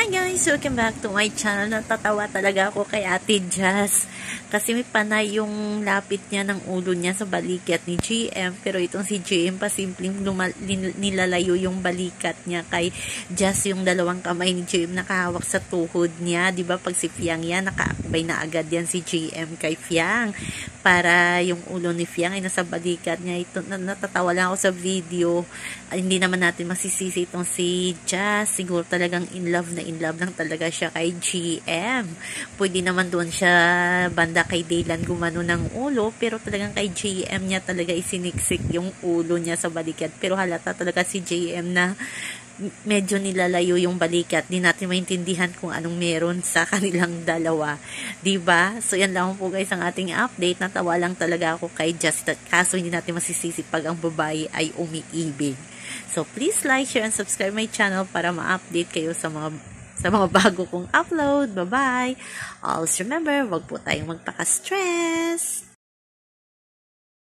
Hi guys! Welcome back to my channel. Natatawa talaga ako kay Ate Jazz. Kasi may panay yung lapit niya ng ulo niya sa balikat ni GM. Pero itong si GM pa simpleng nilalayo yung balikat niya kay Jazz. Yung dalawang kamay ni GM nakahawak sa tuhod niya. Diba pag si Fiang yan, nakaakbay na agad yan si GM kay Fiang. Para yung ulo ni Fiang ay nasa balikat niya. Ito, natatawa lang ako sa video. Hindi naman natin masisisi itong si Jazz. Siguro talagang in love lang talaga siya kay GM. Pwede naman doon siya banda kay Daylan gumano ng ulo, pero talagang kay GM niya talaga isiniksik yung ulo niya sa balikat. Pero halata talaga si GM na medyo nilalayo yung balikat. Di natin maintindihan kung anong meron sa kanilang dalawa. Diba? So, yan lang po guys ang ating update. Natawa lang talaga ako kay Just that. Kaso hindi natin masisisi pag ang babae ay umiibig. So, please like, share, and subscribe my channel para ma-update kayo sa mga bago kong upload. Bye-bye! Also remember, wag po tayong magpaka-stress.